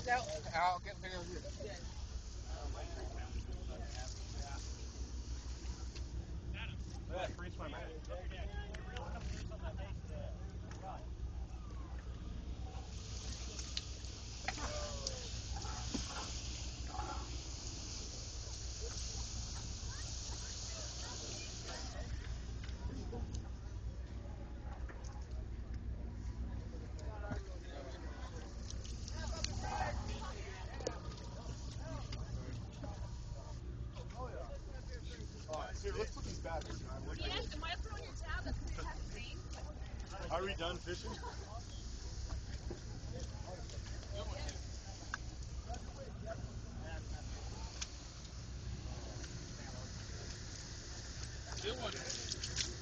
I'll get video of you. Yeah, free swim. Here, let's put these back. Yes, and why put on your tab? That's because it has the same. Are we done fishing? Good one.